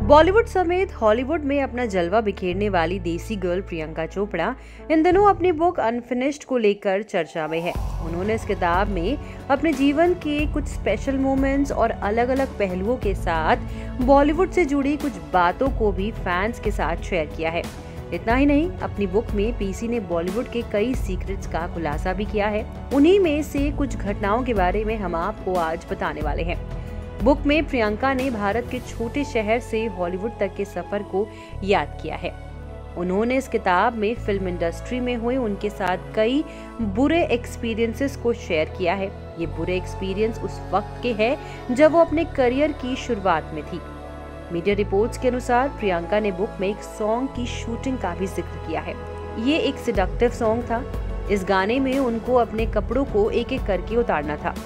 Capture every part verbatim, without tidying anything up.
बॉलीवुड समेत हॉलीवुड में अपना जलवा बिखेरने वाली देसी गर्ल प्रियंका चोपड़ा इन दिनों अपनी बुक अनफिनिश्ड को लेकर चर्चा में है। उन्होंने इस किताब में अपने जीवन के कुछ स्पेशल मोमेंट्स और अलग अलग पहलुओं के साथ बॉलीवुड से जुड़ी कुछ बातों को भी फैंस के साथ शेयर किया है। इतना ही नहीं, अपनी बुक में पीसी ने बॉलीवुड के कई सीक्रेट्स का खुलासा भी किया है। उन्हीं में से कुछ घटनाओं के बारे में हम आपको आज बताने वाले हैं। बुक में प्रियंका ने भारत के छोटे शहर से हॉलीवुड तक के सफर को याद किया है। उन्होंने इस किताब में फिल्म इंडस्ट्री में हुए उनके साथ कई बुरे एक्सपीरियंसेस को शेयर किया है। ये बुरे एक्सपीरियंस उस वक्त के हैं जब वो अपने करियर की शुरुआत में थी। मीडिया रिपोर्ट्स के अनुसार प्रियंका ने बुक में एक सॉन्ग की शूटिंग का भी जिक्र किया है। ये एक सिडक्टिव सॉन्ग था। इस गाने में उनको अपने कपड़ों को एक एक करके उतारना था।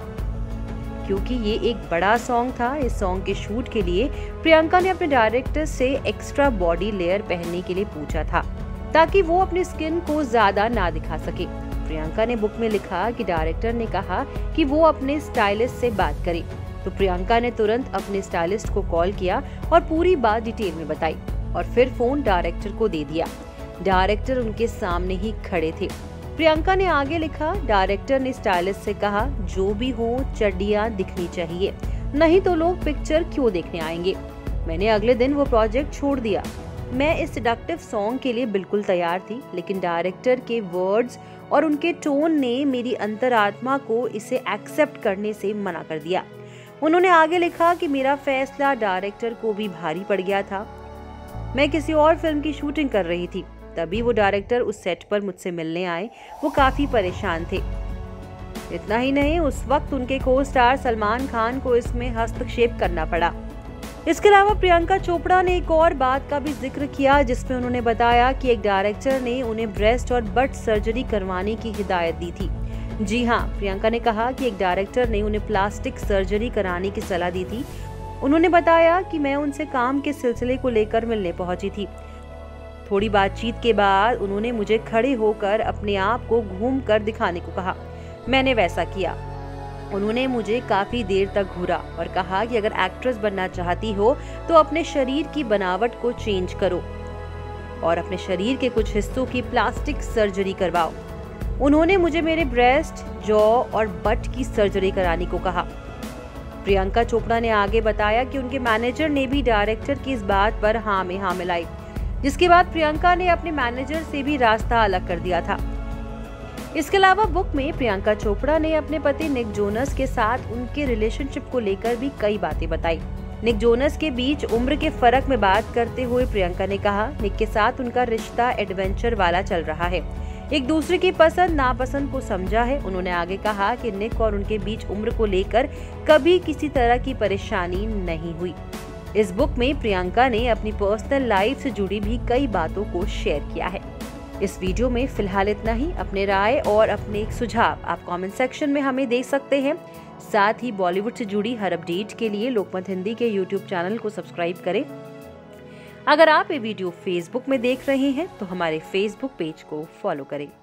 क्योंकि ये एक बड़ा सॉन्ग था, इस सॉन्ग के शूट के लिए प्रियंका ने अपने डायरेक्टर से एक्स्ट्रा बॉडी लेयर पहनने के लिए पूछा था, ताकि वो अपनी स्किन को ज्यादा ना दिखा सके। प्रियंका ने बुक में लिखा कि डायरेक्टर ने कहा कि वो अपने स्टाइलिस्ट से बात करे, तो प्रियंका ने तुरंत अपने स्टाइलिस्ट को कॉल किया और पूरी बात डिटेल में बताई और फिर फोन डायरेक्टर को दे दिया। डायरेक्टर उनके सामने ही खड़े थे। प्रियंका ने आगे लिखा, डायरेक्टर ने स्टाइलिस्ट से कहा, जो भी हो चड्डियां दिखनी चाहिए, नहीं तो लोग पिक्चर क्यों देखने आएंगे। मैंने अगले दिन वो प्रोजेक्ट छोड़ दिया। मैं इस सेडक्टिव सॉन्ग के लिए बिल्कुल तैयार थी, लेकिन डायरेक्टर के वर्ड्स और उनके टोन ने मेरी अंतरात्मा को इसे एक्सेप्ट करने से मना कर दिया। उन्होंने आगे लिखा कि मेरा फैसला डायरेक्टर को भी भारी पड़ गया था। मैं किसी और फिल्म की शूटिंग कर रही थी, तभी वो डायरेक्टर उस सेट पर मुझसे मिलने आए। वो काफी परेशान थे। इतना ही नहीं, उस वक्त उनके को स्टार सलमान खान को इसमें हस्तक्षेप करना पड़ा। इसके अलावा प्रियंका चोपड़ा ने एक और बात का भी जिक्र किया, जिसमें उन्होंने बताया कि एक डायरेक्टर ने उन्हें ब्रेस्ट और बट सर्जरी करवाने की हिदायत दी थी। जी हाँ, प्रियंका ने कहा कि एक डायरेक्टर ने उन्हें प्लास्टिक सर्जरी कराने की सलाह दी थी। उन्होंने बताया कि मैं उनसे काम के सिलसिले को लेकर मिलने पहुंची थी। थोड़ी बातचीत के बाद उन्होंने मुझे खड़े होकर अपने आप को घूम कर दिखाने को कहा। मैंने वैसा किया। उन्होंने मुझे काफी देर तक घूरा और कहा कि अगर एक्ट्रेस बनना चाहती हो तो अपने शरीर की बनावट को चेंज करो और अपने शरीर के कुछ हिस्सों की प्लास्टिक सर्जरी करवाओ। उन्होंने मुझे मेरे ब्रेस्ट, जॉ और बट की सर्जरी कराने को कहा। प्रियंका चोपड़ा ने आगे बताया कि उनके मैनेजर ने भी डायरेक्टर की इस बात पर हाँ में हाँ मिलाई, जिसके बाद प्रियंका ने अपने मैनेजर से भी रास्ता अलग कर दिया था। इसके अलावा बुक में प्रियंका चोपड़ा ने अपने पति निक जोनस के साथ उनके रिलेशनशिप को लेकर भी कई बातें बताई। निक जोनस के बीच उम्र के फर्क में बात करते हुए प्रियंका ने कहा, निक के साथ उनका रिश्ता एडवेंचर वाला चल रहा है, एक दूसरे की पसंद नापसंद को समझा है। उन्होंने आगे कहा कि निक और उनके बीच उम्र को लेकर कभी किसी तरह की परेशानी नहीं हुई। इस बुक में प्रियंका ने अपनी पर्सनल लाइफ से जुड़ी भी कई बातों को शेयर किया है। इस वीडियो में फिलहाल इतना ही। अपने राय और अपने सुझाव आप कमेंट सेक्शन में हमें दे सकते हैं। साथ ही बॉलीवुड से जुड़ी हर अपडेट के लिए लोकमत हिंदी के यूट्यूब चैनल को सब्सक्राइब करें। अगर आप ये वीडियो फेसबुक में देख रहे हैं तो हमारे फेसबुक पेज को फॉलो करें।